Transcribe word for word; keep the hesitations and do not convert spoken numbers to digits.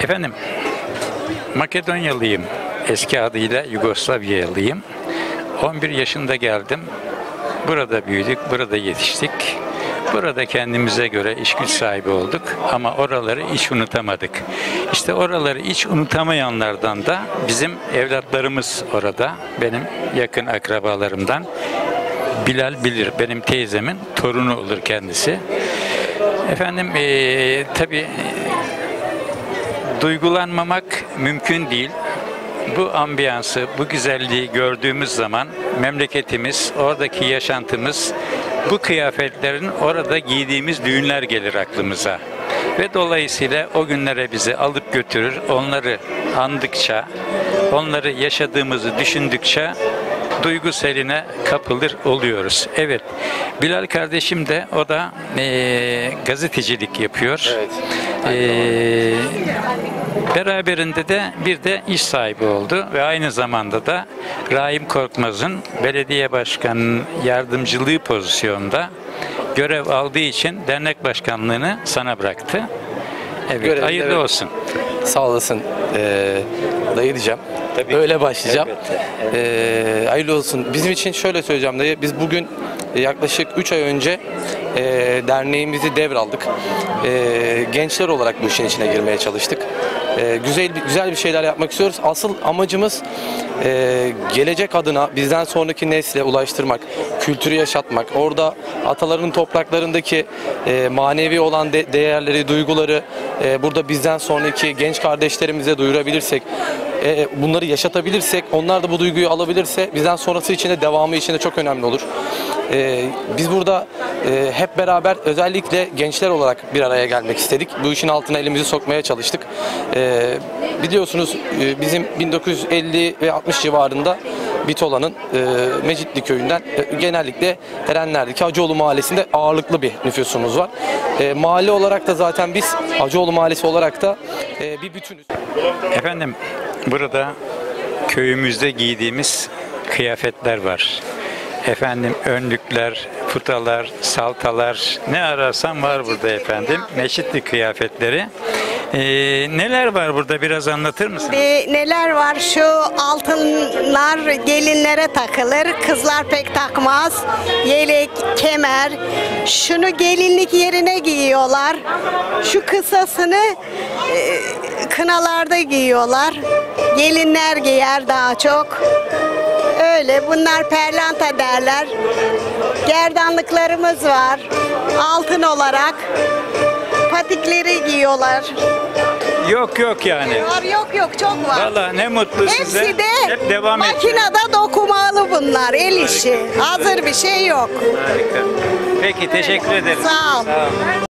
Efendim, Makedonyalıyım. Eski adıyla Yugoslavyalıyım. on bir yaşında geldim. Burada büyüdük, burada yetiştik. Burada kendimize göre iş güç sahibi olduk ama oraları hiç unutamadık. İşte oraları hiç unutamayanlardan da bizim evlatlarımız orada. Benim yakın akrabalarımdan Bilal bilir. Benim teyzemin torunu olur kendisi. Efendim ee, tabii duygulanmamak mümkün değil. Bu ambiyansı, bu güzelliği gördüğümüz zaman memleketimiz, oradaki yaşantımız, bu kıyafetlerin orada giydiğimiz düğünler gelir aklımıza. Ve dolayısıyla o günlere bizi alıp götürür. Onları andıkça, onları yaşadığımızı düşündükçe duygu seline kapılır oluyoruz. Evet, Bilal kardeşim de o da e, gazetecilik yapıyor. Evet. E, beraberinde de bir de iş sahibi oldu ve aynı zamanda da Rahim Korkmaz'ın belediye başkanının yardımcılığı pozisyonda görev aldığı için dernek başkanlığını sana bıraktı. Evet, Görevli, hayırlı evet. olsun. Sağ olasın. Ee, dayı diyeceğim. Tabii. Öyle başlayacağım. Evet, evet. Ee, hayırlı olsun. Bizim için şöyle söyleyeceğim dayı. Biz bugün yaklaşık üç ay önce e, derneğimizi devraldık. E, gençler olarak bu işin içine girmeye çalıştık. E, güzel güzel bir şeyler yapmak istiyoruz. Asıl amacımız e, gelecek adına bizden sonraki nesle ulaştırmak, kültürü yaşatmak, orada ataların topraklarındaki e, manevi olan de, değerleri, duyguları e, burada bizden sonraki genç kardeşlerimize duyurabilirsek, e, bunları yaşatabilirsek, onlar da bu duyguyu alabilirse bizden sonrası için de devamı için de çok önemli olur. Ee, biz burada e, hep beraber özellikle gençler olarak bir araya gelmek istedik. Bu işin altına elimizi sokmaya çalıştık. Ee, biliyorsunuz e, bizim bin dokuz yüz elli ve altmış civarında Bitola'nın e, Mecitli köyünden e, genellikle Erenler'deki Hacıoğlu Mahallesi'nde ağırlıklı bir nüfusumuz var. E, mahalle olarak da zaten biz Hacıoğlu Mahallesi olarak da e, bir bütünüz. Efendim, burada köyümüzde giydiğimiz kıyafetler var. Efendim önlükler, putalar, saltalar, ne ararsan var burada efendim. Meşitli kıyafetleri. Ee, neler var burada, biraz anlatır mısın? Ee, neler var? Şu altınlar gelinlere takılır. Kızlar pek takmaz. Yelek, kemer. Şunu gelinlik yerine giyiyorlar. Şu kısasını e, kınalarda giyiyorlar. Gelinler giyer daha çok. Öyle, bunlar perlanta derler. Gerdanlıklarımız var. Altın olarak. Patikleri giyiyorlar. Yok yok yani. Var, yok yok, çok var. Vallahi ne mutlu Hepsi size. Hepsi de hep devam makinede dokumalı bunlar, el işi. Hazır bir şey yok. Harika. Peki, teşekkür ederim. Sağ ol. Sağ ol.